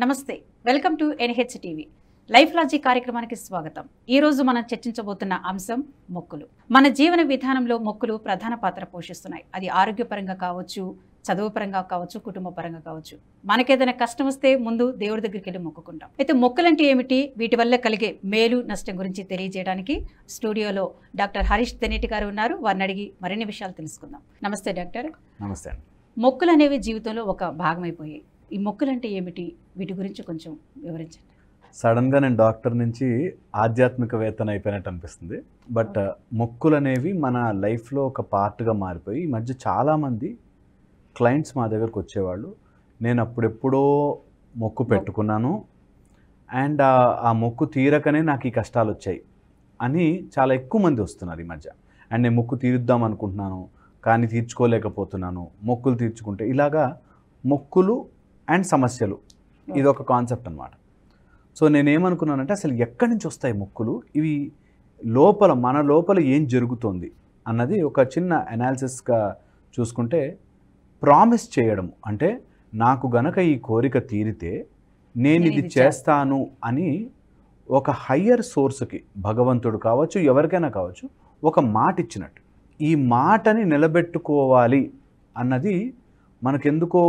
నమస్తే, welcome to NH TV. Life logic కార్యక్రమానికి స్వాగతం. ఈ రోజు మనం చర్చించబోతున్న అంశం మొక్కులు. మన జీవన విధానంలో మొక్కులు ప్రధాన పాత్ర పోషిస్తున్నాయి. అది ఆరోగ్యపరంగా కావచ్చు, చదువు పరంగా కావచ్చు, కుటుంబ పరంగా కావచ్చు. మనకేదైనా కష్టం వస్తే ముందు దేవుడి దగ్గరికి వెళ్ళి మొక్కుకుంటాం. అయితే మొక్కులంటే ఏమిటి, వీటి వల్ల కలిగే మేలు నష్టం గురించి తెలియజేయడానికి స్టూడియోలో డాక్టర్ హరీష్ తెనేటి గారు ఉన్నారు. వారిని అడిగి మరిన్ని విషయాలు తెలుసుకుందాం. నమస్తే డాక్టర్. నమస్తే. మొక్కులు అనేవి జీవితంలో ఒక భాగమైపోయాయి. ఈ మొక్కులు అంటే ఏమిటి, వీటి గురించి కొంచెం వివరించండి. సడన్గా నేను డాక్టర్ నుంచి ఆధ్యాత్మికవేత్తన అయిపోయినట్టు అనిపిస్తుంది. బట్ మొక్కులు అనేవి మన లైఫ్లో ఒక పార్ట్గా మారిపోయి ఈ మధ్య చాలామంది క్లయింట్స్ మా దగ్గరకు వచ్చేవాళ్ళు, నేను అప్పుడెప్పుడో మొక్కు పెట్టుకున్నాను అండ్ ఆ మొక్కు తీరకనే నాకు ఈ కష్టాలు వచ్చాయి అని చాలా ఎక్కువ మంది వస్తున్నారు ఈ మధ్య. అండ్ నేను మొక్కు తీరుద్దాం అనుకుంటున్నాను కానీ తీర్చుకోలేకపోతున్నాను, మొక్కులు తీర్చుకుంటే ఇలాగా మొక్కులు అండ్ సమస్యలు ఇది ఒక కాన్సెప్ట్ అన్నమాట. సో నేనేమనుకున్నానంటే అసలు ఎక్కడి నుంచి వస్తాయి మొక్కులు, ఇవి మన లోపల ఏం జరుగుతుంది అన్నది ఒక చిన్న అనాలిసిస్గా చూసుకుంటే, ప్రామిస్ చేయడం అంటే నాకు గనక ఈ కోరిక తీరితే నేను ఇది చేస్తాను అని ఒక హయ్యర్ సోర్స్కి, భగవంతుడు కావచ్చు ఎవరికైనా కావచ్చు, ఒక మాట ఇచ్చినట్టు. ఈ మాటని నిలబెట్టుకోవాలి అన్నది మనకెందుకో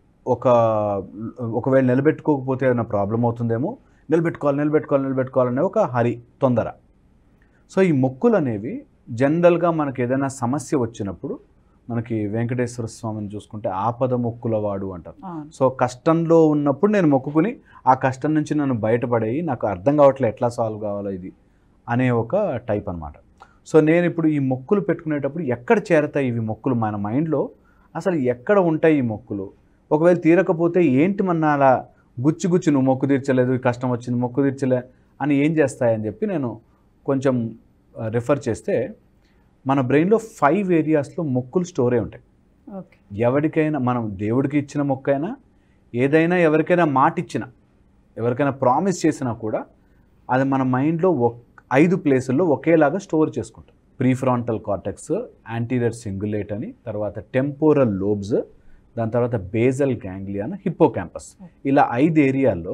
ఒకవేళ నిలబెట్టుకోకపోతే ఏదైనా ప్రాబ్లం అవుతుందేమో, నిలబెట్టుకోవాలనే ఒక తొందర. సో ఈ మొక్కులు అనేవి జనరల్గా మనకి ఏదైనా సమస్య వచ్చినప్పుడు, మనకి వెంకటేశ్వర స్వామిని చూసుకుంటే ఆపద మొక్కుల వాడు అంటారు. సో కష్టంలో ఉన్నప్పుడు నేను మొక్కుకుని ఆ కష్టం నుంచి నన్ను బయటపడేయి, నాకు అర్థం కావట్లేదు ఎట్లా సాల్వ్ కావాలో ఇది అనే ఒక టైప్ అనమాట. సో నేను ఇప్పుడు ఈ మొక్కులు పెట్టుకునేటప్పుడు ఎక్కడ చేరతాయి ఇవి మొక్కులు, మన మైండ్లో అసలు ఎక్కడ ఉంటాయి ఈ మొక్కులు, ఒకవేళ తీరకపోతే ఏంటి మన అలా గుచ్చి నువ్వు మొక్కు తీర్చలేదు, ఈ కష్టం వచ్చింది మొక్కు తీర్చలే అని ఏం చేస్తాయని చెప్పి నేను కొంచెం రిఫర్ చేస్తే, మన బ్రెయిన్లో 5 ఏరియాస్లో మొక్కులు స్టోర్ అయి ఉంటాయి. ఎవరికైనా మనం దేవుడికి ఇచ్చిన మొక్కైనా, ఏదైనా ఎవరికైనా మాట ఇచ్చినా, ఎవరికైనా ప్రామిస్ చేసినా కూడా అది మన మైండ్లో 5 ప్లేసుల్లో ఒకేలాగా స్టోర్ చేసుకుంటాం. ప్రీఫ్రాంటల్ కార్టెక్స్, యాంటీరియర్ సింగులేట్ అని, తర్వాత టెంపోరల్ లోబ్స్, దాని తర్వాత బేజల్ గ్యాంగ్లియాన్, హిప్పోక్యాంపస్, ఇలా 5 ఏరియాల్లో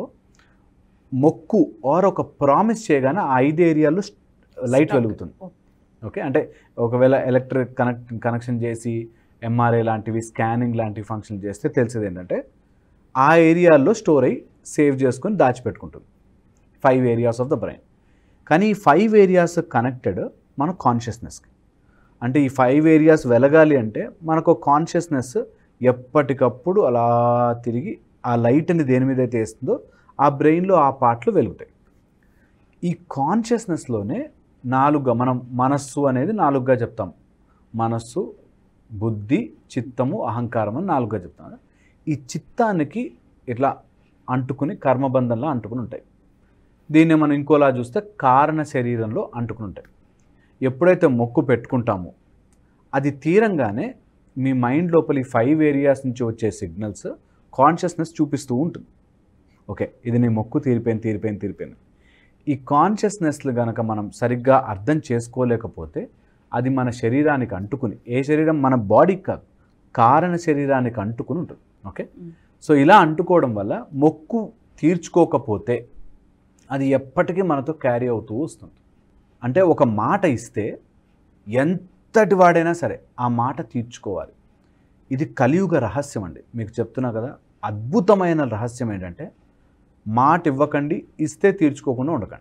మొక్కు ఆర్ ఒక ప్రామిస్ చేయగానే ఆ 5 ఏరియాల్లో లైట్ వెలుగుతుంది. ఓకే, అంటే ఒకవేళ ఎలక్ట్రిక్ కనెక్షన్ చేసి ఎంఆర్ఐ లాంటివి, స్కానింగ్ లాంటివి ఫంక్షన్ చేస్తే తెలిసేది ఏంటంటే ఆ ఏరియాల్లో స్టోర్ అయ్యి సేవ్ చేసుకొని దాచిపెట్టుకుంటుంది 5 ఏరియాస్ ఆఫ్ ద బ్రెయిన్. కానీ ఈ 5 ఏరియాస్ కనెక్టెడ్ మన కాన్షియస్నెస్కి. అంటే ఈ 5 ఏరియాస్ వెలగాలి అంటే మనకు కాన్షియస్నెస్ ఎప్పటికప్పుడు అలా తిరిగి ఆ లైట్ని దేని మీద అయితే వేస్తుందో ఆ బ్రెయిన్లో ఆ పార్ట్లు వెలుగుతాయి. ఈ కాన్షియస్నెస్లోనే 4గా మనం మనస్సు అనేది 4గా చెప్తాం. మనస్సు, బుద్ధి, చిత్తము, అహంకారం అని 4గా చెప్తాం. ఈ చిత్తానికి ఇట్లా అంటుకుని కర్మబంధంలో అంటుకుని ఉంటాయి. దీన్ని మనం ఇంకోలా చూస్తే కారణ శరీరంలో అంటుకుని ఉంటాయి. ఎప్పుడైతే మొక్కు పెట్టుకుంటామో అది తీరంగానే మీ మైండ్ లోపల ఈ 5 ఏరియాస్ నుంచి వచ్చే సిగ్నల్స్ కాన్షియస్నెస్ చూపిస్తూ ఉంటుంది. ఓకే, ఇది నీ మొక్కు తీరిపోయింది. ఈ కాన్షియస్నెస్లు కనుక మనం సరిగ్గా అర్థం చేసుకోలేకపోతే అది మన శరీరానికి అంటుకుని, ఏ శరీరం, మన బాడీకి కాదు, కారణ శరీరానికి అంటుకుని ఉంటుంది. ఓకే, సో ఇలా అంటుకోవడం వల్ల మొక్కు తీర్చుకోకపోతే అది ఎప్పటికీ మనతో క్యారీ అవుతూ వస్తుంది. అంటే ఒక మాట ఇస్తే ఎంతటి వాడైనా సరే ఆ మాట తీర్చుకోవాలి. ఇది కలియుగ రహస్యం అండి. మీకు చెప్తున్నా కదా, అద్భుతమైన రహస్యం ఏంటంటే మాట ఇవ్వకండి, ఇస్తే తీర్చుకోకుండా ఉండకండి.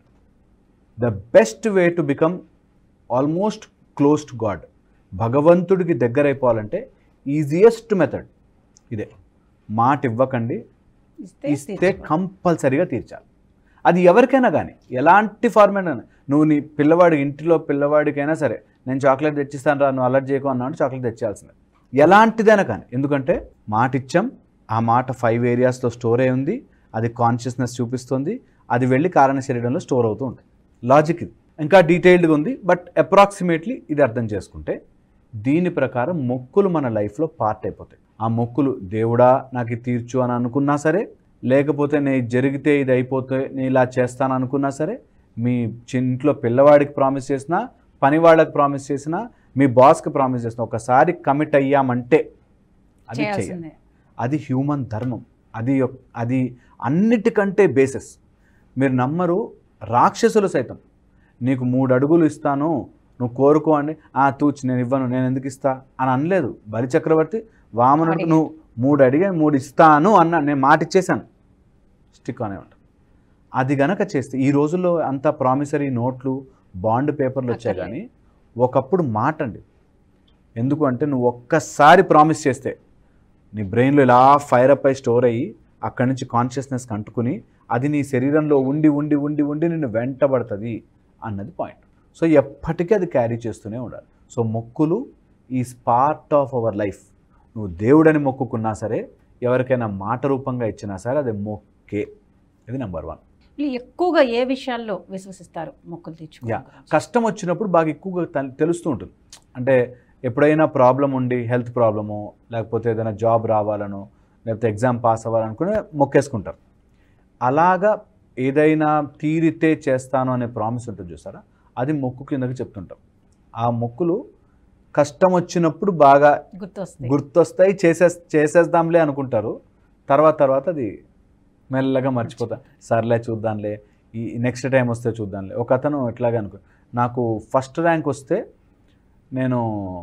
The best way to become almost close to God, భగవంతుడికి దగ్గర అయిపోవాలంటే ఈజియెస్ట్ మెథడ్ ఇదే. మాట ఇవ్వకండి, ఇస్తే కంపల్సరీగా తీర్చాలి. అది ఎవరికైనా కానీ, ఎలాంటి ఫార్మేట్ అయినా. నువ్వు నీ ఇంటిలో పిల్లవాడికైనా సరే, నేను చాక్లెట్ తెచ్చిస్తాను రా, నువ్వు అలర్ట్ చేయకు అన్నాడు, చాక్లెట్ తెచ్చాల్సిందే, ఎలాంటిదైనా కానీ. ఎందుకంటే మాట ఇచ్చాం, ఆ మాట 5 ఏరియాస్లో స్టోర్ అయి ఉంది, అది కాన్షియస్నెస్ చూపిస్తుంది, అది వెళ్ళి కారణ శరీరంలో స్టోర్ అవుతూ ఉంటుంది. లాజిక్ ఇది ఇంకా డీటెయిల్డ్గా ఉంది, బట్ అప్రాక్సిమేట్లీ ఇది అర్థం చేసుకుంటే దీని ప్రకారం మొక్కులు మన లైఫ్లో పార్ట్ అయిపోతాయి. ఆ మొక్కులు దేవుడా నాకు ఇది తీర్చు అని అనుకున్నా సరే, లేకపోతే నేను జరిగితే ఇది అయిపోతే నేను ఇలా చేస్తాను అనుకున్నా సరే, మీ ఇంట్లో పిల్లవాడికి ప్రామిస్ చేసినా, పని వాళ్ళకి ప్రామిస్ చేసినా, మీ బాస్కి ప్రామిస్ చేసినా, ఒకసారి కమిట్ అయ్యామంటే అది చేయాలి. అది హ్యూమన్ ధర్మం. అది అన్నిటికంటే బేసిస్. మీరు నమ్మరు, రాక్షసులు సైతం నీకు 3 అడుగులు ఇస్తాను నువ్వు కోరుకో అని, తూచి నేను ఇవ్వను, నేను ఎందుకు ఇస్తా అని అనలేదు. బలిచక్రవర్తి వామనుడికి నువ్వు 3 అడిగా 3 ఇస్తాను అన్నా, నేను మాట ఇచ్చేసాను, స్టిక్ అనేవాడు. అది గనక చేస్తే ఈ రోజుల్లో అంతా ప్రామిసరీ నోట్లు, బాండ్ పేపర్లు వచ్చాయి. కానీ ఒకప్పుడు మాట అండి. ఎందుకు అంటే నువ్వు ఒక్కసారి ప్రామిస్ చేస్తే నీ బ్రెయిన్లో ఇలా ఫైర్ అప్ అయి స్టోర్ అయ్యి అక్కడి నుంచి కాన్షియస్నెస్కి అంటుకుని అది నీ శరీరంలో ఉండి ఉండి ఉండి ఉండి నిన్ను వెంటబడుతుంది అన్నది పాయింట్. సో ఎప్పటికీ అది క్యారీ చేస్తూనే ఉండాలి. సో మొక్కులు is part of our life. నువ్వు దేవుడని మొక్కుకున్నా సరే, ఎవరికైనా మాట రూపంగా ఇచ్చినా సరే అది మొక్కే. ఇది నెంబర్ 1. ఎక్కువగా ఏ విషయాల్లో విశ్వసిస్తారు మొక్కులు తీర్చుకో? కష్టం వచ్చినప్పుడు బాగా ఎక్కువగా తెలుస్తూ ఉంటుంది. అంటే ఎప్పుడైనా ప్రాబ్లం ఉండి, హెల్త్ ప్రాబ్లమో, లేకపోతే ఏదైనా జాబ్ రావాలనో, లేకపోతే ఎగ్జామ్ పాస్ అవ్వాలనుకుని మొక్కేసుకుంటారు. అలాగా ఏదైనా తీరితే చేస్తాను అనే ప్రామిస్ ఉంటుంది చూసారా, అది మొక్కు కిందకి చెప్తుంటాం. ఆ మొక్కులు కష్టం వచ్చినప్పుడు బాగా గుర్తొస్తాయి, చేసేద్దాంలే అనుకుంటారు. తర్వాత అది మెల్లగా మర్చిపోతా, సర్లే చూద్దాంలే, ఈ నెక్స్ట్ టైం వస్తే చూద్దాంలే. ఒక అతను ఎట్లాగే నాకు ఫస్ట్ ర్యాంక్ వస్తే నేను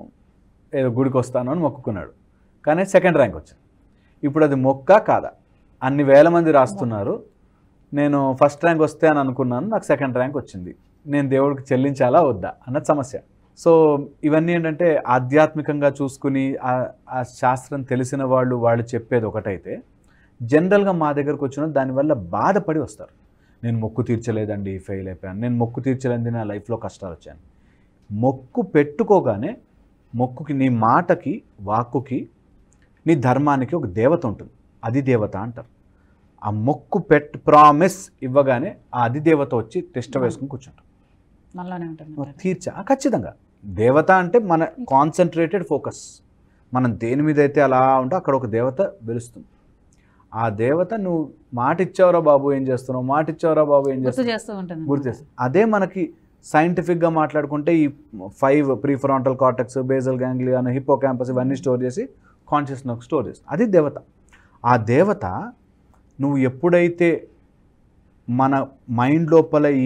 ఏదో గుడికి వస్తాను అని మొక్కుకున్నాడు, కానీ సెకండ్ ర్యాంక్ వచ్చింది. ఇప్పుడు అది మొక్క కాదా? అన్ని వేల మంది రాస్తున్నారు, నేను ఫస్ట్ ర్యాంక్ వస్తే అని అనుకున్నాను, నాకు సెకండ్ ర్యాంక్ వచ్చింది, నేను దేవుడికి చెల్లించాలా వద్దా అన్నది సమస్య. సో ఇవన్నీ ఏంటంటే ఆధ్యాత్మికంగా చూసుకుని ఆ శాస్త్రం తెలిసిన వాళ్ళు చెప్పేది ఒకటైతే, జనరల్గా మా దగ్గరకు వచ్చిన దానివల్ల బాధపడి వస్తారు. నేను మొక్కు తీర్చలేదండి, ఫెయిల్ అయిపోయాను, నేను మొక్కు తీర్చలేదండి, నా లైఫ్లో కష్టాలు వచ్చాను. మొక్కు పెట్టుకోగానే మొక్కుకి, నీ మాటకి, వాక్కుకి, నీ ధర్మానికి ఒక దేవత ఉంటుంది, అధిదేవత అంటారు. ఆ మొక్కు ప్రామిస్ ఇవ్వగానే ఆ అధిదేవత వచ్చి టెస్ట్ వేసుకుని కూర్చుంటాం. ఖచ్చితంగా దేవత అంటే మన కాన్సన్ట్రేటెడ్ ఫోకస్. మనం దేని మీద అయితే అలా ఉంటే అక్కడ ఒక దేవత వెలుస్తుంది. ఆ దేవత నువ్వు మాట ఇచ్చావురా బాబు ఏం చేస్తున్నావు, మాట ఇచ్చావురా బాబు ఏం చేస్తున్నావు గుర్తు చేస్తుంది. అదే మనకి సైంటిఫిక్గా మాట్లాడుకుంటే ఈ 5 prefrontal cortex, basal ganglia, hippocampus ఇవన్నీ స్టోర్ చేసి కాన్షియస్నెస్ స్టోర్ చేస్తుంది. అది దేవత. ఆ దేవత నువ్వు ఎప్పుడైతే మన మైండ్ లోపల ఈ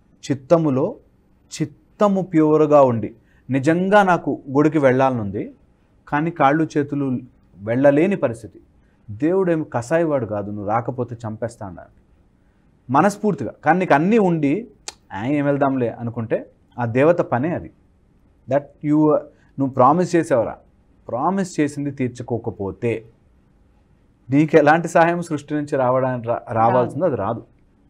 చిత్తము ప్యూర్గా ఉండి, నిజంగా నాకు గుడికి వెళ్ళాలనుంది కానీ కాళ్ళు చేతులు వెళ్ళలేని పరిస్థితి, దేవుడేమి కసాయివాడు కాదు, నువ్వు రాకపోతే చంపేస్తా అన్నాడు మనస్ఫూర్తిగా. కానీ నీకు అన్నీ ఉండి ఏం వెళ్దాంలే అనుకుంటే ఆ దేవత పనే అది. దట్ నువ్వు ప్రామిస్ చేసావురా, ప్రామిస్ చేసింది తీర్చుకోకపోతే నీకు ఎలాంటి సహాయం సృష్టి నుంచి రావాల్సిందో అది రాదు.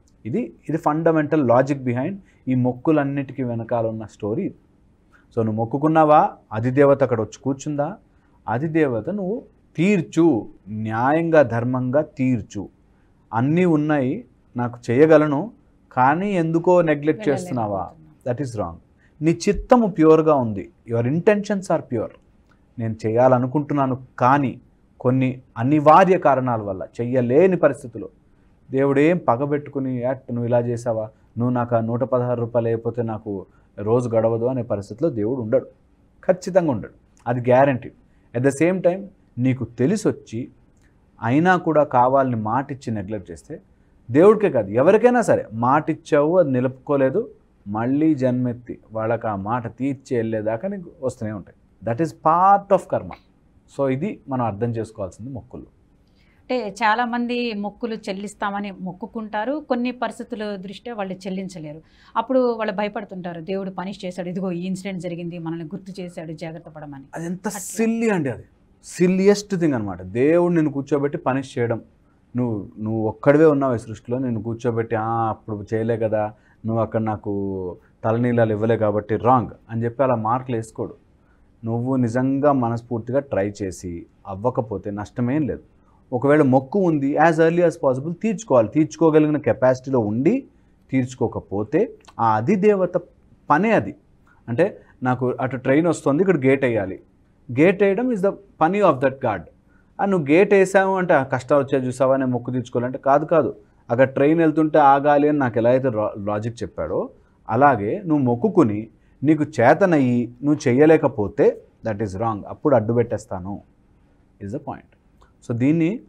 ఇది ఫండమెంటల్ లాజిక్ బిహైండ్ ఈ మొక్కులన్నిటికీ వెనకాల ఉన్న స్టోరీ. సో నువ్వు మొక్కుకున్నావా, అధిదేవత అక్కడ వచ్చి కూర్చుందా, అధిదేవత నువ్వు తీర్చు, న్యాయంగా ధర్మంగా తీర్చు. అన్నీ ఉన్నాయి, నాకు చేయగలను, కానీ ఎందుకో నెగ్లెక్ట్ చేస్తున్నావా, దట్ ఈస్ రాంగ్. నీ చిత్తము ప్యూర్గా ఉంది, యువర్ ఇంటెన్షన్స్ ఆర్ ప్యూర్. నేను చేయాలనుకుంటున్నాను కానీ కొన్ని అనివార్య కారణాల వల్ల చెయ్యలేని పరిస్థితుల్లో దేవుడేం పగబెట్టుకుని నువ్వు ఇలా చేసావా, నువ్వు నాకు 116 రూపాయలు అయిపోతే నాకు రోజు గడవదు అనే పరిస్థితిలో దేవుడు ఉండడు, ఖచ్చితంగా ఉండడు. అది guarantee. At the same time నీకు తెలిసొచ్చి అయినా కూడా కావాలని మాటిచ్చి నెగ్లెక్ట్ చేస్తే, దేవుడికే కాదు ఎవరికైనా సరే మాటిచ్చావు అది నిలుపుకోలేదు, మళ్ళీ జన్మెత్తి వాళ్ళకి ఆ మాట తీర్చి వెళ్ళేదాకా నీకు వస్తూనే ఉంటాయి. That is part of karma. So ఇది మనం అర్థం చేసుకోవాల్సింది మొక్కులు. అంటే చాలామంది మొక్కులు చెల్లిస్తామని మొక్కుకుంటారు, కొన్ని పరిస్థితుల దృష్ట్యా వాళ్ళు చెల్లించలేరు. అప్పుడు వాళ్ళు భయపడుతుంటారు, దేవుడు పనిష్ చేశాడు, ఇదిగో ఈ ఇన్సిడెంట్ జరిగింది, మనల్ని గుర్తు చేశాడు, జాగ్రత్త పడమని. అది ఎంత సిల్లీ అండి, అది సిల్లియెస్ట్ థింగ్ అనమాట. దేవుడు నిన్ను కూర్చోబెట్టి పనిష్ చేయడం. నువ్వు ఒక్కడివే ఉన్నావు ఈ సృష్టిలో, నిన్ను కూర్చోబెట్టి అప్పుడు చేయలే కదా, నువ్వు అక్కడ నాకు తలనీళ్ళు ఇవ్వలే కాబట్టి రాంగ్ అని చెప్పి అలా మార్కులు వేసుకోడు. నువ్వు నిజంగా మనస్ఫూర్తిగా ట్రై చేసి అవ్వకపోతే నష్టమేం లేదు. ఒకవేళ మొక్కు ఉంది, యాజ్ ఎర్లీ యాజ్ పాసిబుల్ తీర్చుకోవాలి. తీర్చుకోగలిగిన కెపాసిటీలో ఉండి తీర్చుకోకపోతే ఆ అధిదేవత పనే అది. అంటే నాకు అటు ట్రైన్ వస్తుంది, ఇక్కడ గేట్ వేయాలి, గేట్ వేయడం ఈజ్ ద పని ఆఫ్ దట్ గాడ్. నువ్వు గేట్ వేసావు అంటే కష్టాలు వచ్చాయి చూసావా, నేను మొక్కు తీర్చుకోవాలంటే కాదు. అక్కడ ట్రైన్ వెళ్తుంటే ఆగాలి అని నాకు ఎలా అయితే లాజిక్ చెప్పాడో, అలాగే నువ్వు మొక్కుకుని నీకు చేతనయ్యి నువ్వు చెయ్యలేకపోతే దట్ ఈస్ రాంగ్. అప్పుడు అడ్డు పెట్టేస్తాను ఈజ్ ద పాయింట్. సో దీన్ని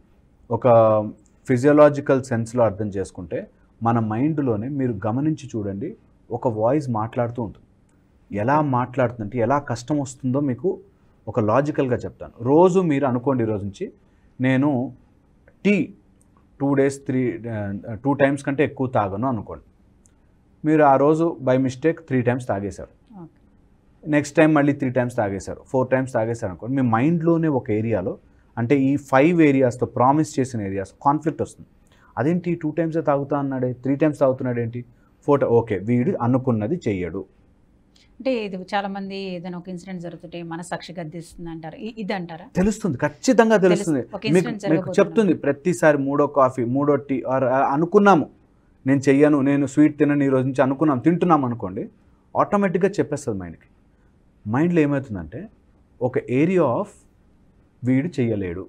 ఒక ఫిజియోలాజికల్ సెన్స్లో అర్థం చేసుకుంటే మన మైండ్లోనే మీరు గమనించి చూడండి, ఒక వాయిస్ మాట్లాడుతూ ఉంటుంది. ఎలా మాట్లాడుతుందంటే ఎలా కష్టం వస్తుందో మీకు ఒక లాజికల్గా చెప్తాను. రోజు మీరు అనుకోండి, ఈరోజు నుంచి నేను టీ 2 days 2 times కంటే ఎక్కువ తాగను అనుకోండి. మీరు ఆ రోజు బై మిస్టేక్ 3 times తాగేశారు. నెక్స్ట్ టైం మళ్ళీ 3 times తాగేశారు, 4 times తాగేశారు అనుకోండి. మీ మైండ్లోనే ఒక ఏరియాలో, అంటే ఈ 5 areasతో ప్రామిస్ చేసిన ఏరియాస్ కాన్ఫ్లిక్ట్ వస్తుంది. అదేంటి 2 times తాగుతా అన్నాడే, 3 times తాగుతున్నాడు ఏంటి, 4 ఓకే వీడు అనుకున్నది చెయ్యడు. అంటే ఇది చాలా మంది ఏదైనా ఒక ఇన్సిడెంట్ జరుగుతుంటే మన సాక్షి గద్దిస్తుంది అంటారు, ఇది అంటారా? తెలుస్తుంది, ఖచ్చితంగా తెలుస్తుంది. మీకు చెప్తుంది ప్రతిసారి 3వ కాఫీ 3వ టీ అనుకున్నాము నేను చెయ్యను, నేను స్వీట్ తినను ఈ రోజు నుంచి అనుకున్నాం, తింటున్నాం అనుకోండి, ఆటోమేటిక్గా చెప్పేస్తుంది మైండ్కి. మైండ్లో ఏమవుతుందంటే ఒక ఏరియా ఆఫ్ వీడు చెయ్యలేడు,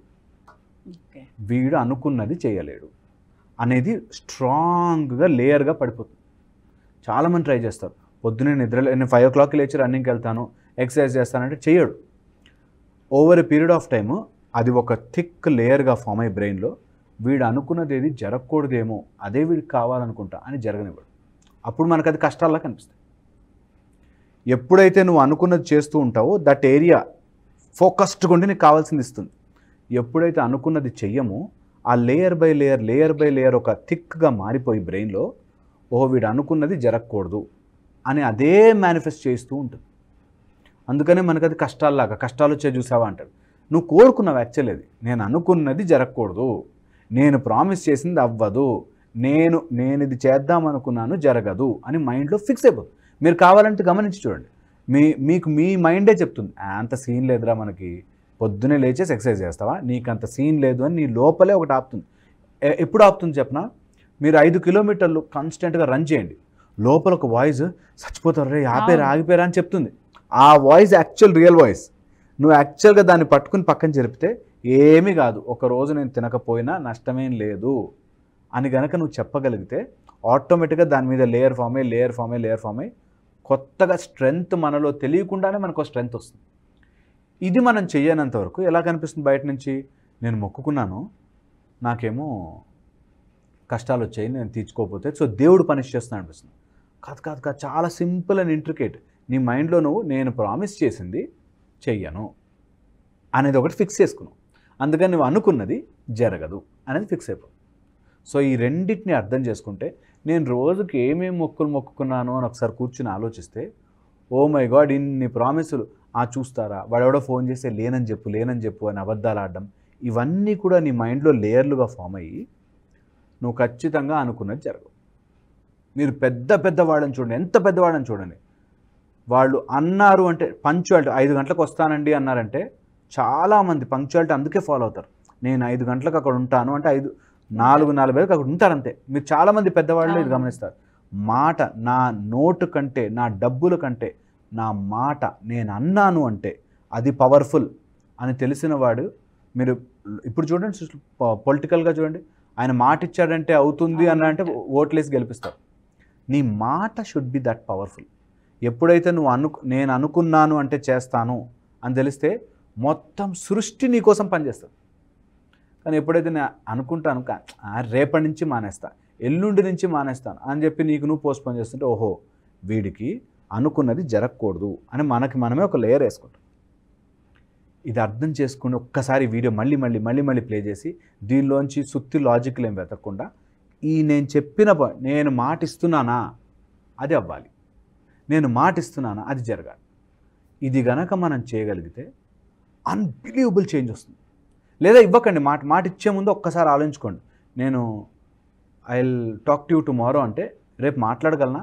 వీడు అనుకున్నది చేయలేడు అనేది స్ట్రాంగ్గా లేయర్గా పడిపోతుంది. చాలామంది ట్రై చేస్తారు, పొద్దునే నిద్రలో నేను 5 o'clock లేచి రన్నింగ్కి వెళ్తాను, ఎక్సర్సైజ్ చేస్తానంటే చేయడు. Over a period of time అది ఒక థిక్ లేయర్గా ఫామ్ అయ్యి బ్రెయిన్లో వీడు అనుకున్నది ఏది జరగకూడదేమో, అదే వీడికి కావాలనుకుంటా అని జరగనివ్వడు. అప్పుడు మనకు అది కష్టాల్లా కనిపిస్తాయి. ఎప్పుడైతే నువ్వు అనుకున్నది చేస్తూ ఉంటావో దట్ ఏరియా ఫోకస్డ్గా ఉండి నీకు కావాల్సింది ఇస్తుంది. ఎప్పుడైతే అనుకున్నది చెయ్యమో ఆ లేయర్ బై లేయర్ ఒక థిక్గా మారిపోయి బ్రెయిన్లో వీడు అనుకున్నది జరగకూడదు అని అదే మేనిఫెస్ట్ చేస్తూ ఉంటుంది. అందుకనే మనకు అది కష్టాల్లాగా, కష్టాలు వచ్చే చూసావా అంటాడు. నువ్వు కోరుకున్నావు యాక్చువల్లీ అది, నేను అనుకున్నది జరగకూడదు, నేను ప్రామిస్ చేసింది అవ్వదు, నేను ఇది చేద్దాం అనుకున్నాను జరగదు అని మైండ్లో ఫిక్స్ అయిపోతుంది. మీరు కావాలంటే గమనించి చూడండి, మీకు మీ మైండే చెప్తుంది అంత సీన్ లేదురా, మనకి పొద్దునే లేచేసి ఎక్సర్సైజ్ చేస్తావా, నీకు అంత సీన్ లేదు అని నీ లోపలే ఒకటి ఆపుతుంది. ఎప్పుడు ఆపుతుంది చెప్పనా, మీరు 5 kilometers కాన్స్టెంట్గా రన్ చేయండి, లోపల ఒక వాయిస్ చచ్చిపోతారు రే ఆగిపోయారా అని చెప్తుంది. ఆ వాయిస్ రియల్ వాయిస్. నువ్వు యాక్చువల్గా దాన్ని పట్టుకుని పక్కన జరిపితే ఏమీ కాదు, ఒకరోజు నేను తినకపోయినా నష్టమేం లేదు అని గనక నువ్వు చెప్పగలిగితే ఆటోమేటిక్గా దాని మీద లేయర్ ఫామ్ అయ్యి కొత్తగా స్ట్రెంగ్త్ మనలో తెలియకుండానే మనకు స్ట్రెంగ్త్ వస్తుంది. ఇది మనం చెయ్యనంత వరకు ఎలా కనిపిస్తుంది బయట నుంచి, నేను మొక్కుకున్నాను నాకేమో కష్టాలు వచ్చాయి నేను తీర్చుకోకపోతే సో దేవుడు పనిష్ చేస్తున్నాడు అనిపిస్తుంది. కాదు, చాలా సింపుల్ అండ్ ఇంట్రికేట్. నీ మైండ్లో నువ్వు నేను ప్రామిస్ చేసింది చెయ్యను అనేది ఒకటి ఫిక్స్ చేసుకున్నావు, అందుకని నువ్వు అనుకున్నది జరగదు అనేది ఫిక్స్ అయిపోతుంది. సో ఈ రెండింటిని అర్థం చేసుకుంటే నేను రోజుకి ఏమేమి మొక్కుకున్నాను అని ఒకసారి కూర్చుని ఆలోచిస్తే, ఓ మై గాడ్ ఇన్ని ప్రామిసులు చూస్తారా, వాడెవడో ఫోన్ చేస్తే లేనని చెప్పు అని అబద్ధాలు ఆడడం, ఇవన్నీ కూడా నీ మైండ్లో లేయర్లుగా ఫామ్ అయ్యి నువ్వు ఖచ్చితంగా అనుకున్నది జరగవు. మీరు పెద్ద వాళ్ళని చూడండి, ఎంత పెద్దవాళ్ళని చూడండి, వాళ్ళు అన్నారు అంటే పంక్చువాలిటీ 5 గంటలకు వస్తానండి అన్నారంటే చాలామంది పంక్చువాలిటీ అందుకే ఫాలో అవుతారు. నేను 5 గంటలకు అక్కడ ఉంటాను అంటే 4:45 అక్కడ ఉంటారంతే. మీరు చాలామంది పెద్దవాళ్ళు ఇది గమనిస్తారు. మాట, నా నోటు కంటే, నా డబ్బుల కంటే నా మాట నేను అన్నాను అంటే అది పవర్ఫుల్ అని తెలిసిన వాడు. మీరు ఇప్పుడు చూడండి, పొలిటికల్గా చూడండి, ఆయన మాట ఇచ్చాడంటే అవుతుంది అన్నంటే ఓట్లేసి గెలిపిస్తారు. నీ మాట షుడ్ బి దట్ పవర్ఫుల్. ఎప్పుడైతే నువ్వు నేను అనుకున్నాను అంటే చేస్తాను అని తెలిస్తే మొత్తం సృష్టి నీ కోసం పనిచేస్తుంది. కానీ ఎప్పుడైతే నేను అనుకుంటాను రేపటి నుంచి మానేస్తా, ఎల్లుండి నుంచి మానేస్తాను అని చెప్పి నీకు నువ్వు పోస్ట్పోన్ చేస్తుంటే ఓహో వీడికి అనుకున్నది జరగకూడదు అని మనమే ఒక లేయర్ వేసుకుంటాం. ఇది అర్థం చేసుకుని ఒక్కసారి వీడియో మళ్ళీ ప్లే చేసి దీనిలోంచి సుత్తి లాజిక్లు ఏం వెతకకుండా నేను చెప్పిన నేను మాట ఇస్తున్నానా అది అవ్వాలి, నేను మాట ఇస్తున్నానా అది జరగాలి. ఇది గనక మనం చేయగలిగితే అన్బిలీవబుల్ చేంజ్ వస్తుంది. లేదా ఇవ్వకండి, మాట ఇచ్చే ముందు ఒక్కసారి ఆలోచించుకోండి, నేను I will talk to you tomorrow అంటే రేపు మాట్లాడగలనా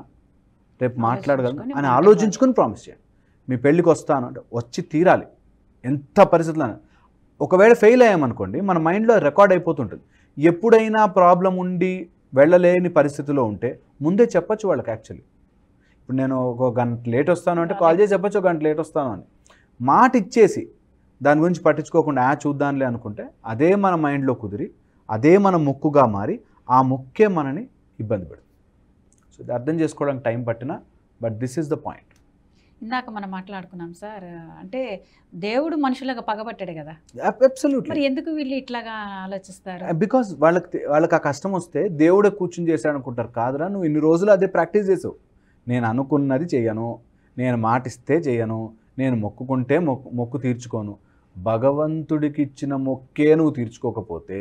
అని ఆలోచించుకొని ప్రామిస్ చేయండి. మీ పెళ్ళికి వస్తాను అంటే వచ్చి తీరాలి, ఎంత పరిస్థితుల్లో. ఒకవేళ ఫెయిల్ అయ్యామనుకోండి మన మైండ్లో రికార్డ్ అయిపోతుంటుంది. ఎప్పుడైనా ప్రాబ్లం ఉండి వెళ్ళలేని పరిస్థితిలో ఉంటే ముందే చెప్పచ్చు వాళ్ళకి. యాక్చువల్లీ ఇప్పుడు నేను 1 గంట లేట్ వస్తాను అంటే కాల్ చేసి చెప్పచ్చు 1 గంట లేట్ వస్తాను అని. మాట ఇచ్చేసి దాని గురించి పట్టించుకోకుండా చూద్దాంలే అనుకుంటే అదే మన మైండ్లో కుదిరి అదే మన ముక్కుగా మారి ఆ ముక్కే మనని ఇబ్బంది పెడుతుంది. సో ఇది అర్థం చేసుకోవడానికి టైం పట్టినా, but this is the point. ఇందాక మనం మాట్లాడుకున్నాం సార్, అంటే దేవుడు మనుషులకు పగబట్టాడు కదా, అబ్సల్యూట్లీ. మరి ఎందుకు వీళ్ళు ఇట్లాగా ఆలోచిస్తారు? బికాస్ వాళ్ళకి ఆ కష్టం వస్తే దేవుడే కూర్చుని చేశాడు అనుకుంటారు. కాదురా, నువ్వు ఇన్ని రోజులు అదే ప్రాక్టీస్ చేసావు. నేను అనుకున్నది చేయను, నేను మాటిస్తే చేయను, నేను మొక్కుకుంటే మొక్కు తీర్చుకోను. భగవంతుడికి ఇచ్చిన మొక్కే నువ్వు తీర్చుకోకపోతే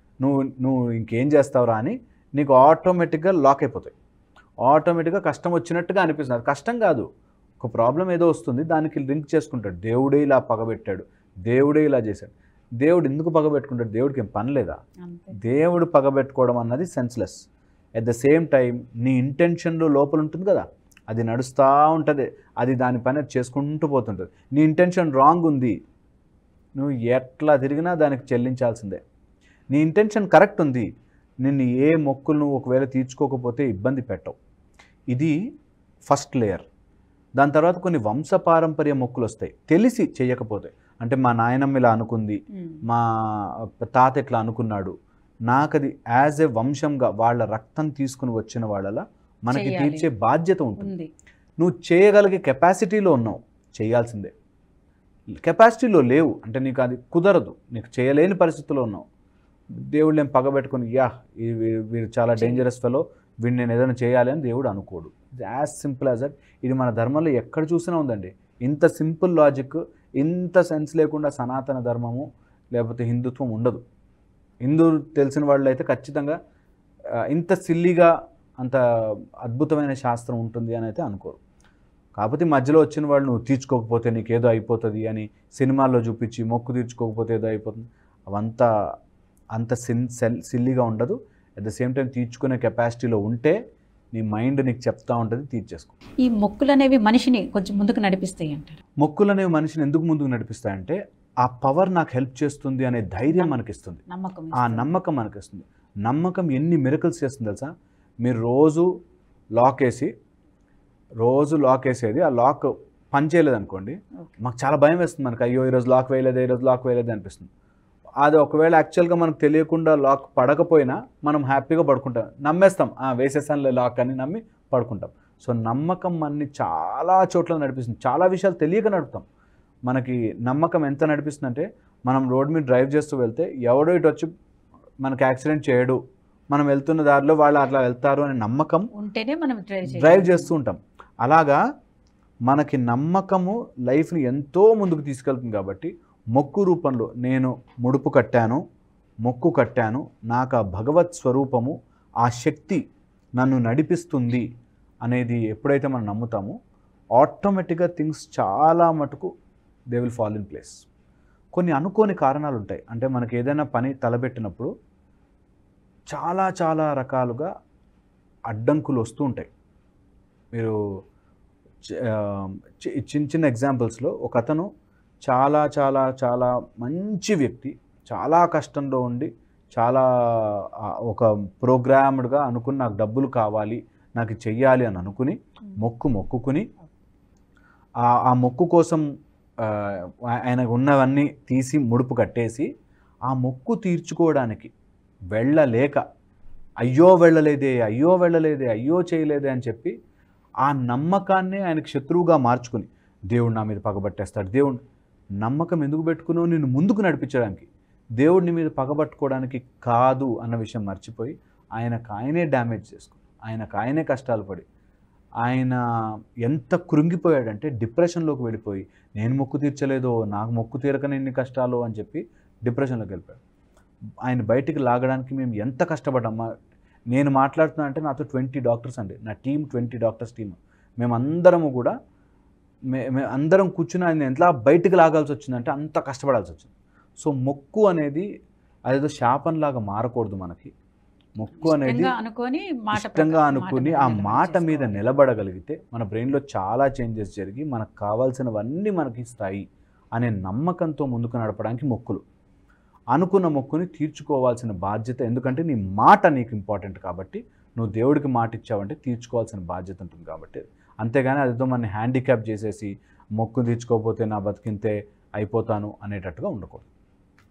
నువ్వు ఇంకేం చేస్తావురా అని నీకు ఆటోమేటిక్గా లాక్ అయిపోతాయి. ఆటోమేటిక్గా కష్టం వచ్చినట్టుగా అనిపిస్తుంది. అది కష్టం కాదు, ఒక ప్రాబ్లం ఏదో వస్తుంది, దానికి లింక్ చేసుకుంటాడు. దేవుడే ఇలా పగబెట్టాడు, దేవుడే ఇలా చేశాడు. దేవుడు ఎందుకు పగబెట్టుకుంటాడు? దేవుడికి ఏం పని లేదా? దేవుడు పగబెట్టుకోవడం అన్నది senseless. At the same time నీ ఇంటెన్షన్లో లోపల ఉంటుంది కదా, అది నడుస్తూ ఉంటుంది, అది దాని పని చేసుకుంటూ పోతుంటుంది. నీ ఇంటెన్షన్ రాంగ్ ఉంది, నువ్వు ఎట్లా తిరిగినా దానికి చెల్లించాల్సిందే. నీ ఇంటెన్షన్ కరెక్ట్ ఉంది, నిన్ను ఏ మొక్కులు నువ్వు ఒకవేళ తీర్చుకోకపోతే ఇబ్బంది పెట్టవు. ఇది ఫస్ట్ లేయర్. దాని తర్వాత కొన్ని వంశపారంపర్య మొక్కులు వస్తాయి, తెలిసి చేయకపోతే. అంటే మా నాయనమ్మ ఇలా అనుకుంది, మా తాత ఇట్లా అనుకున్నాడు, నాకది యాజ్ ఏ వంశంగా వాళ్ళ రక్తం తీసుకుని వచ్చిన వాళ్ళలా మనకి తీర్చే బాధ్యత ఉంటుంది. నువ్వు చేయగలిగే కెపాసిటీలో ఉన్నావు, చేయాల్సిందే. కెపాసిటీలో లేవు అంటే నీకు అది కుదరదు, నీకు చేయలేని పరిస్థితుల్లో ఉన్నావు. దేవుడు ఏం పగబెట్టుకుని వీరు చాలా డేంజరస్ ఫెలో, వీడిని నేను ఏదైనా చేయాలి అని దేవుడు అనుకోడు. ఇది యాజ్ సింపుల్ యాజ్ దట్. ఇది మన ధర్మంలో ఎక్కడ చూసినా ఉందండి. ఇంత సింపుల్ లాజిక్, ఇంత సెన్స్ లేకుండా సనాతన ధర్మము లేకపోతే హిందుత్వం ఉండదు. హిందూ తెలిసిన వాళ్ళు అయితే ఖచ్చితంగా ఇంత సిల్లీగా అంత అద్భుతమైన శాస్త్రం ఉంటుంది అని అయితే అనుకోరు. కాకపోతే మధ్యలో వచ్చిన వాళ్ళు నువ్వు తీర్చుకోకపోతే నీకేదో అయిపోతుంది అని సినిమాల్లో చూపించి మొక్కు తీర్చుకోకపోతే ఏదో అయిపోతుంది, అవంతా అంత సిల్లీగా ఉండదు. అట్ ద సేమ్ టైం తీర్చుకునే కెపాసిటీలో ఉంటే నీ మైండ్ నీకు చెప్తా ఉంటుంది, తీర్చేసుకో. ఈ మొక్కులు అనేవి మనిషిని కొంచెం ముందుకు నడిపిస్తాయి అంటారు. మొక్కులు అనేవి మనిషిని ఎందుకు ముందుకు నడిపిస్తాయంటే ఆ పవర్ నాకు హెల్ప్ చేస్తుంది అనే ధైర్యం మనకిస్తుంది, ఆ నమ్మకం మనకిస్తుంది. నమ్మకం ఎన్ని మిరకల్స్ చేస్తుంది తెలుసా? మీరు రోజు లాక్ వేసేది, ఆ లాక్ పని చేయలేదు అనుకోండి, మాకు చాలా భయం వేస్తుంది. మనకు అయ్యో ఈరోజు లాక్ వేయలేదు అనిపిస్తుంది. అది ఒకవేళ యాక్చువల్గా మనకు తెలియకుండా లాక్ పడకపోయినా మనం హ్యాపీగా పడుకుంటాం, నమ్మేస్తాం, వేసేసానులే లాక్ అని నమ్మి పడుకుంటాం. సో నమ్మకం మనని చాలా చోట్ల నడిపిస్తుంది, చాలా విషయాలు తెలియక నడుపుతాం. మనకి నమ్మకం ఎంత నడిపిస్తుందంటే, మనం రోడ్ మీద డ్రైవ్ చేస్తూ వెళ్తే ఎవడో ఇటు వచ్చి మనకి యాక్సిడెంట్ చేయడు, మనం వెళ్తున్న దారిలో వాళ్ళు అట్లా వెళ్తారు అనే నమ్మకం ఉంటేనే మనం డ్రైవ్ చేస్తూ ఉంటాం. అలాగా మనకి నమ్మకము లైఫ్ని ఎంతో ముందుకు తీసుకెళ్తుంది. కాబట్టి మొక్కు రూపంలో నేను ముడుపు కట్టాను, మొక్కు కట్టాను, నాకు ఆ భగవత్ స్వరూపము, ఆ శక్తి నన్ను నడిపిస్తుంది అనేది ఎప్పుడైతే మనం నమ్ముతామో ఆటోమేటిక్గా థింగ్స్ చాలా మటుకు they will fall in place. కొన్ని అనుకోని కారణాలు ఉంటాయి. అంటే మనకి ఏదైనా పని తలబెట్టినప్పుడు చాలా చాలా రకాలుగా అడ్డంకులు వస్తూ ఉంటాయి. మీరు చిన్న ఎగ్జాంపుల్స్లో ఒక అతను చాలా చాలా చాలా మంచి వ్యక్తి, చాలా కష్టంలో ఉండి చాలా ఒక ప్రోగ్రామ్డ్గా అనుకుని నాకు డబ్బులు కావాలి, నాకు చెయ్యాలి అని అనుకుని మొక్కుకుని ఆ మొక్కు కోసం ఆయనకు ఉన్నవన్నీ తీసి ముడుపు కట్టేసి ఆ మొక్కు తీర్చుకోవడానికి వెళ్ళలేక అయ్యో వెళ్ళలేదే అయ్యో చేయలేదే అని చెప్పి ఆ నమ్మకాన్ని ఆయనకు శత్రువుగా మార్చుకుని దేవుడు నా మీద పగబట్టేస్తాడు. దేవుడు నమ్మకం ఎందుకు పెట్టుకున్నావు? నిన్ను ముందుకు నడిపించడానికి, దేవుడిని మీద పగబట్టుకోవడానికి కాదు అన్న విషయం మర్చిపోయి ఆయనే డ్యామేజ్ చేసుకుని, ఆయనే కష్టాలు పడి, ఆయన ఎంత కృంగిపోయాడంటే డిప్రెషన్లోకి వెళ్ళిపోయి, నేను మొక్కు తీర్చలేదో, నాకు మొక్కు తీరకనే ఇన్ని కష్టాలు అని చెప్పి డిప్రెషన్లోకి వెళ్ళిపోయాడు. ఆయన బయటికి లాగడానికి మేము ఎంత కష్టపడ్డామా. నేను మాట్లాడుతున్నా అంటే నాతో 20 డాక్టర్స్ అండి, నా టీం 20 డాక్టర్స్ టీం. మేమందరము కూడా అందరం కూర్చుని ఆయన ఎంత బయటికి లాగాల్సి వచ్చిందంటే అంత కష్టపడాల్సి వచ్చింది. సో మొక్కు అనేది అదేదో శాపంలాగా మారకూడదు. మనకి మొక్కు అనేది ఇష్టంగా అనుకుని ఆ మాట మీద నిలబడగలిగితే మన బ్రెయిన్లో చాలా చేంజెస్ జరిగి మనకు కావాల్సినవన్నీ మనకి ఇస్తాయి అనే నమ్మకంతో ముందుకు నడపడానికి మొక్కులు. అనుకున్న మొక్కుని తీర్చుకోవాల్సిన బాధ్యత, ఎందుకంటే నీ మాట నీకు ఇంపార్టెంట్ కాబట్టి, నువ్వు దేవుడికి మాట ఇచ్చావంటే తీర్చుకోవాల్సిన బాధ్యత ఉంటుంది కాబట్టి. అంతేగాని అదేదో మన హ్యాండిక్యాప్ చేసేసి మొక్కు తీర్చుకోకపోతే నా బతికింతే అయిపోతాను అనేటట్టుగా ఉండకూడదు.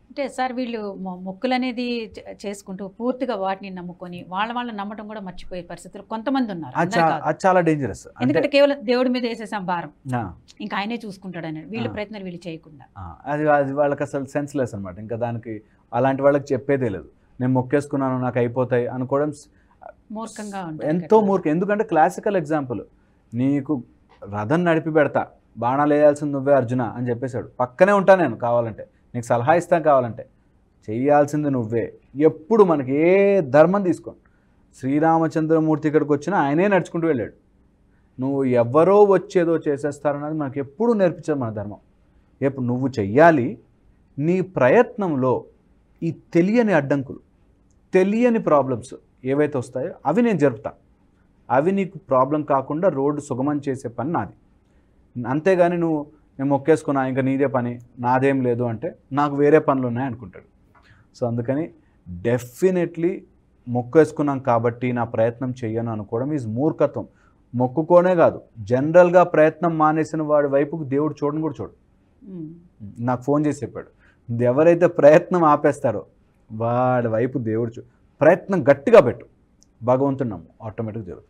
అంటే సార్ వీళ్ళు మొక్కులు అనేది చేసుకుంటూ పూర్తిగా వాటిని నమ్ముకొని వాళ్ళ నమ్మటం కూడా మర్చిపోయే పరిస్థితులు కొంతమంది ఉన్నారు. అది చాలా డేంజరస్. ఎందుకంటే కేవలం దేవుడి మీద వేసేసాం భారం, ఇంకా ఆయనే చూసుకుంటాడని వీళ్ళ ప్రయత్నాలు వీళ్ళు చేయకుండా. అది వాళ్ళకి అసలు సెన్స్లెస్ అనమాట. ఇంకా దానికి అలాంటి వాళ్ళకి చెప్పేదే లేదు. నేను మొక్కేసుకున్నాను నాకు అయిపోతాయి అనుకోవడం మూర్ఖంగా ఎంతో మూర్ఖం. ఎందుకంటే క్లాసికల్ ఎగ్జాంపుల్, నీకు రథం నడిపి పెడతా, బాణాలు వేయాల్సింది నువ్వే అర్జున అని చెప్పేశాడు. పక్కనే ఉంటాను నేను, కావాలంటే నీకు సలహా ఇస్తాను, కావాలంటే చేయాల్సింది నువ్వే. ఎప్పుడు మనకి ఏ ధర్మం తీసుకోండి, శ్రీరామచంద్రమూర్తి ఇక్కడికి వచ్చినా ఆయనే నడుచుకుంటూ వెళ్ళాడు. నువ్వు ఎవరో వచ్చేదో చేసేస్తారన్నది మనకి ఎప్పుడూ నేర్పించదు మన ధర్మం. ఎప్పుడు నువ్వు చెయ్యాలి. నీ ప్రయత్నంలో ఈ తెలియని అడ్డంకులు, తెలియని ప్రాబ్లమ్స్ ఏవైతే వస్తాయో అవి నేను జరుపుతా. అవి నీకు ప్రాబ్లం కాకుండా రోడ్డు సుగమం చేసే పని నాది. అంతేగాని నువ్వు నేను మొక్కేసుకున్నా ఇంకా నీదే పని నాదేం లేదు అంటే నాకు వేరే పనులు ఉన్నాయి అనుకుంటాడు. సో అందుకని డెఫినెట్లీ మొక్కేసుకున్నాం కాబట్టి నా ప్రయత్నం చెయ్యను అనుకోవడం ఈజ్ మూర్ఖత్వం. మొక్కుకోనే కాదు, జనరల్గా ప్రయత్నం మానేసిన వాడి వైపుకు దేవుడు చూడని కూడా చూడు. నాకు ఫోన్ చేసి చెప్పాడు, ఎవరైతే ప్రయత్నం ఆపేస్తారో వాడి వైపు దేవుడు ప్రయత్నం గట్టిగా పెట్టు, భగవంతుడు నమ్ము, ఆటోమేటిక్గా జరుగుతుంది.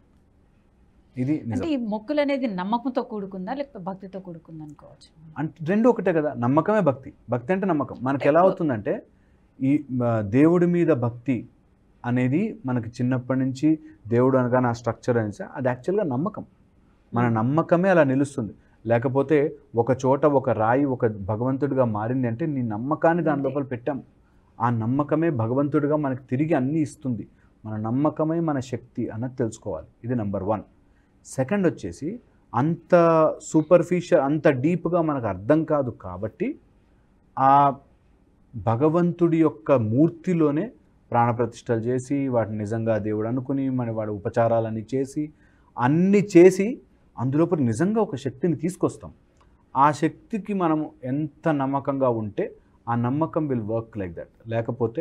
ఇది అంటే ఈ మొక్కులు అనేది నమ్మకంతో కూడుకుందా లేకపోతే భక్తితో కూడుకుందా అనుకోవచ్చు? అంటే రెండు ఒకటే కదా. నమ్మకమే భక్తి. భక్తి అంటే నమ్మకం. మనకి ఎలా అవుతుందంటే ఈ దేవుడి మీద భక్తి అనేది మనకి చిన్నప్పటి నుంచి దేవుడు అనగా నా స్ట్రక్చర్ అనేసి అది యాక్చువల్గా నమ్మకం. మన నమ్మకమే అలా నిలుస్తుంది. లేకపోతే ఒక చోట ఒక రాయి ఒక భగవంతుడిగా మారింది అంటే నీ నమ్మకాన్ని దాని లోపల పెట్టాము. ఆ నమ్మకమే భగవంతుడిగా మనకి తిరిగి అన్నీ ఇస్తుంది. మన నమ్మకమే మన శక్తి అన్నది తెలుసుకోవాలి. ఇది నెంబర్ 1. సెకండ్ వచ్చేసి అంత సూపర్ఫిషియల్ అంత డీప్గా మనకు అర్థం కాదు కాబట్టి ఆ భగవంతుడి యొక్క మూర్తిలోనే ప్రాణప్రతిష్టలు చేసి వాటిని నిజంగా దేవుడు అనుకుని వాడి ఉపచారాలన్నీ చేసి అన్నీ చేసి అందులోపల నిజంగా ఒక శక్తిని తీసుకొస్తాం. ఆ శక్తికి మనము ఎంత నమ్మకంగా ఉంటే ఆ నమ్మకం విల్ వర్క్ లైక్ దట్. లేకపోతే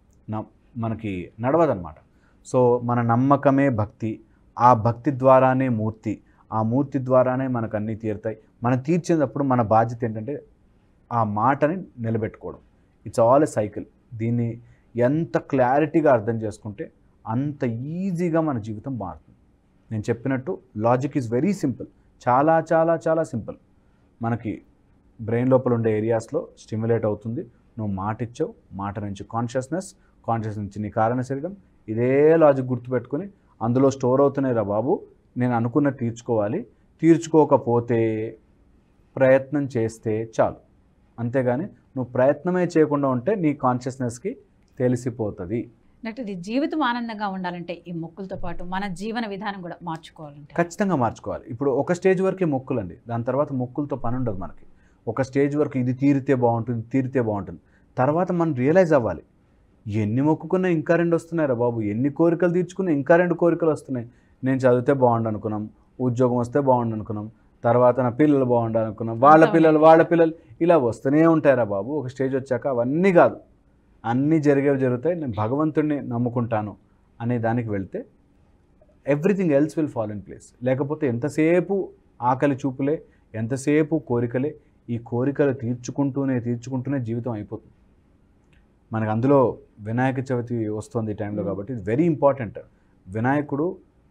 మనకి నడవదన్నమాట. సో మన నమ్మకమే భక్తి, ఆ భక్తి ద్వారానే మూర్తి, ఆ మూర్తి ద్వారానే మనకు అన్నీ తీరుతాయి. మనం తీర్చేటప్పుడు మన బాధ్యత ఏంటంటే ఆ మాటని నిలబెట్టుకోవడం. It's all a cycle. దీన్ని ఎంత క్లారిటీగా అర్థం చేసుకుంటే అంత ఈజీగా మన జీవితం మారుతుంది. నేను చెప్పినట్టు లాజిక్ ఈజ్ వెరీ సింపుల్, చాలా చాలా చాలా సింపుల్. మనకి బ్రెయిన్ లోపల ఉండే ఏరియాస్లో స్టిమ్యులేట్ అవుతుంది. నువ్వు మాట ఇచ్చావు, మాట నుంచి కాన్షియస్నెస్, కాన్షియస్ నుంచి నీ కారణ శరీరం. ఇదే లాజిక్ గుర్తుపెట్టుకొని అందులో స్టోర్ అవుతున్నాయి రా బాబు, నేను అనుకున్న తీర్చుకోవాలి, తీర్చుకోకపోతే ప్రయత్నం చేస్తే చాలు. అంతేగాని నువ్వు ప్రయత్నమే చేయకుండా ఉంటే నీ కాన్షియస్నెస్కి తెలిసిపోతుంది. ఇది జీవితం ఆనందంగా ఉండాలంటే ఈ మొక్కులతో పాటు మన జీవన విధానం కూడా మార్చుకోవాలంటే ఖచ్చితంగా మార్చుకోవాలి. ఇప్పుడు ఒక స్టేజ్ వరకే మొక్కులండి, దాని తర్వాత మొక్కులతో పని ఉండదు మనకి. ఒక స్టేజ్ వరకు ఇది తీరితే బాగుంటుంది, తీరితే బాగుంటుంది. తర్వాత మనం రియలైజ్ అవ్వాలి, ఎన్ని మొక్కుకున్నా ఇంకా 2 వస్తున్నాయి రా బాబు, ఎన్ని కోరికలు తీర్చుకున్నా ఇంకా 2 కోరికలు వస్తున్నాయి. నేను చదివితే బాగుండు అనుకున్నాం, ఉద్యోగం వస్తే బాగుండు అనుకున్నాం, తర్వాత నా పిల్లలు బాగుండాలి అనుకున్నాం, వాళ్ళ పిల్లలు ఇలా వస్తూనే ఉంటాయి రా బాబు. ఒక స్టేజ్ వచ్చాక అవన్నీ కాదు, అన్నీ జరుగుతాయి, నేను భగవంతుడిని నమ్ముకుంటాను అనే దానికి వెళ్తే everything else will fall in place. లేకపోతే ఎంతసేపు ఆకలి చూపులే, ఎంతసేపు కోరికలే, ఈ కోరికలు తీర్చుకుంటూనే జీవితం అయిపోతుంది. మనకు అందులో వినాయక చవితి వస్తుంది ఈ టైంలో కాబట్టి ఇది వెరీ ఇంపార్టెంట్. వినాయకుడు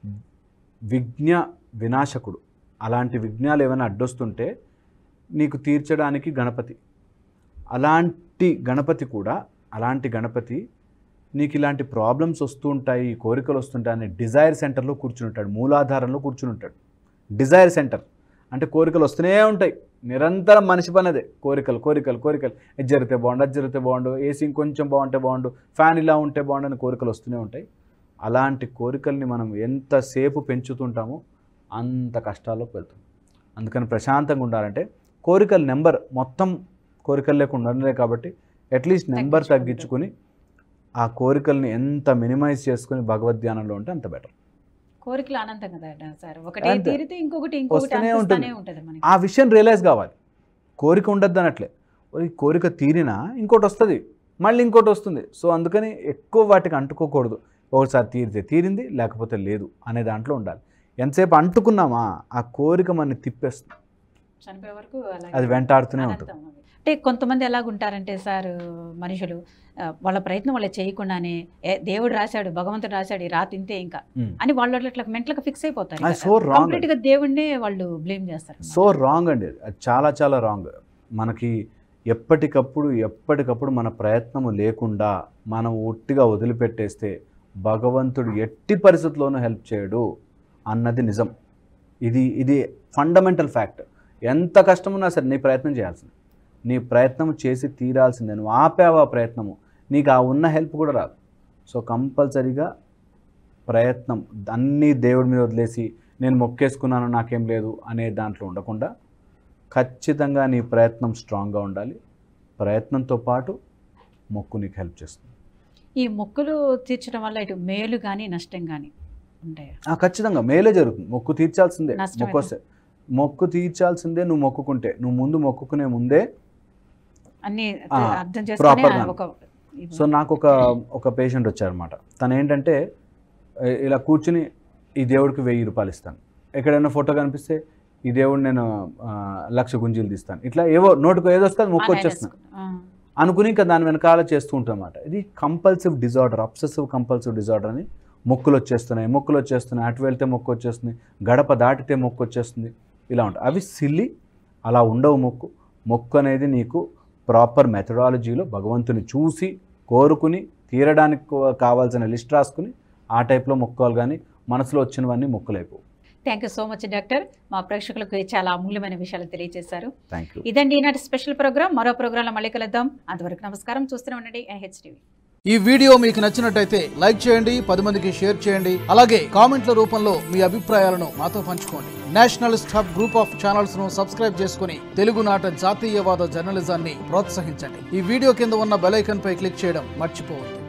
విఘ్న వినాశకుడు. అలాంటి విఘ్నాలు ఏమైనా అడ్డొస్తుంటే నీకు తీర్చడానికి గణపతి. అలాంటి గణపతి నీకు ఇలాంటి ప్రాబ్లమ్స్ వస్తూ ఉంటాయి, కోరికలు వస్తుంటాయి అనే డిజైర్ సెంటర్లో కూర్చుని ఉంటాడు, మూలాధారంలో కూర్చుని ఉంటాడు. డిజైర్ సెంటర్ అంటే కోరికలు వస్తూనే ఉంటాయి, నిరంతరం మనిషి పనదే కోరికలు. ఇది జరిగితే బాగుండు, అది జరిగితే బాగుండు, ఏసీ ఇంకొంచెం బాగుంటే బాగుండు, ఫ్యాన్ ఇలా ఉంటే బాగుండు అని కోరికలు వస్తూనే ఉంటాయి. అలాంటి కోరికల్ని మనం ఎంతసేపు పెంచుతుంటామో అంత కష్టాల్లోకి వెళ్తాం. అందుకని ప్రశాంతంగా ఉండాలంటే కోరికలు నెంబర్ మొత్తం కోరికలు లేకుండా ఉండలే కాబట్టి అట్లీస్ట్ నెంబర్ తగ్గించుకుని ఆ కోరికల్ని ఎంత మినిమైజ్ చేసుకుని భగవద్ధ్యానంలో ఉంటే అంత బెటర్. కోరికలు అనంతం కదా సార్, ఒకటి తీరితే ఇంకొకటి వస్తూనే ఉంటుంది. ఆ విషయం రియలైజ్ కావాలి. కోరిక ఉండద్దు అనట్లే, కోరిక తీరినా ఇంకోటి వస్తుంది, మళ్ళీ ఇంకోటి వస్తుంది. సో అందుకని ఎక్కువ వాటికి అంటుకోకూడదు. ఒకసారి తీరితే తీరింది, లేకపోతే లేదు అనే దాంట్లో ఉండాలి. ఎంతసేపు అంటుకున్నామా ఆ కోరిక మనని తిప్పేస్తుంది, చనిపోయే వరకు అది వెంటాడుతూనే ఉంటుంది. అంటే కొంతమంది ఎలాగుంటారంటే సార్ మనుషులు వాళ్ళ ప్రయత్నం వాళ్ళు చేయకుండానే దేవుడు రాశాడు, భగవంతుడు రాశాడు, ఈ రాత ఇంతే ఇంకా అని వాళ్ళు అట్లా మెంటల్గా ఫిక్స్ అయిపోతారు. కంప్లీట్గా దేవుడినే వాళ్ళు బ్లేమ్ చేస్తారు. సో రాంగ్ అండి, అది చాలా చాలా రాంగ్. మనకి ఎప్పటికప్పుడు మన ప్రయత్నము లేకుండా మనం ఒట్టిగా వదిలిపెట్టేస్తే భగవంతుడు ఎట్టి పరిస్థితుల్లోనూ హెల్ప్ చేయడు అన్నది నిజం. ఇది ఫండమెంటల్ ఫ్యాక్ట్. ఎంత కష్టమున్నా సరే నీ ప్రయత్నం చేయాల్సింది, నీ ప్రయత్నం చేసి తీరాల్సిందే. నువ్వు ఆపావు ఆ ప్రయత్నము, నీకు ఆ ఉన్న హెల్ప్ కూడా రాదు. సో కంపల్సరీగా ప్రయత్నం అన్నీ దేవుడి మీద వదిలేసి నేను మొక్కేసుకున్నాను నాకేం లేదు అనే దాంట్లో ఉండకుండా ఖచ్చితంగా నీ ప్రయత్నం స్ట్రాంగ్గా ఉండాలి. ప్రయత్నంతో పాటు మొక్కు నీకు హెల్ప్ చేస్తుంది. ఈ మొక్కులు తీర్చడం వల్ల ఇటు మేలు కానీ నష్టం కానీ ఉంటాయా? ఖచ్చితంగా మేలే జరుగుతుంది. మొక్కు తీర్చాల్సిందే. మొక్కు తీర్చాల్సిందే. నువ్వు మొక్కుకుంటే, నువ్వు ముందు మొక్కుకునే ముందే అన్ని అర్థం ప్రాపర్గా. సో నాకు ఒక పేషెంట్ వచ్చారనమాట. తను ఏంటంటే ఇలా కూర్చుని ఈ దేవుడికి 1000 రూపాయలు ఇస్తాను, ఎక్కడైనా ఫోటో కనిపిస్తే ఈ దేవుడు నేను 1,00,000 గుంజీలు తీస్తాను, ఇట్లా ఏవో నోటుకు ఏదో వస్తే మొక్కు వచ్చేస్తున్నాను అనుకుని ఇంకా దాని వెనకాల చేస్తూ ఉంటాం అన్నమాట. ఇది compulsive disorder, obsessive compulsive disorder అని. మొక్కులు వచ్చేస్తున్నాయి, అటు వెళ్తే మొక్కు వచ్చేస్తుంది, గడప దాటితే మొక్కు వచ్చేస్తుంది, ఇలా ఉంటాయి. అవి సిల్లి, అలా ఉండవు. మొక్కు అనేది నీకు ప్రాపర్ మెథడాలజీలో భగవంతుని చూసి కోరుకుని తీరడానికి కావాల్సిన లిస్ట్ రాసుకుని ఆ టైప్లో మొక్కోవాలి, కానీ మనసులో వచ్చినవన్నీ మొక్కులైపోవు. Thank you so much doctor. మా ప్రేక్షకులకు చాలా అమూల్యమైన విషయాలు తెలియజేశారు. Thank you. ఇదండి ఈనాటి స్పెషల్ ప్రోగ్రామ్. మరో ప్రోగ్రాంలో మళ్ళీ కలుద్దాం. అంతవరకు నమస్కారం. చూస్తూనే ఉండండి NH TV. ఈ వీడియో మీకు నచ్చినట్టయితే లైక్ చేయండి, 10 మందికి షేర్ చేయండి. అలాగే కామెంట్ల రూపంలో మీ అభిప్రాయాలను మాతో పంచుకోండి. Nationalist hub group of channels ను సబ్స్క్రైబ్ చేసుకుని తెలుగునాట జాతీయవాద జర్నలిజాన్ని ప్రోత్సహించండి. ఈ వీడియో కింద ఉన్న బెల్ ఐకాన్ పై క్లిక్ చేయడం మర్చిపోవద్దు.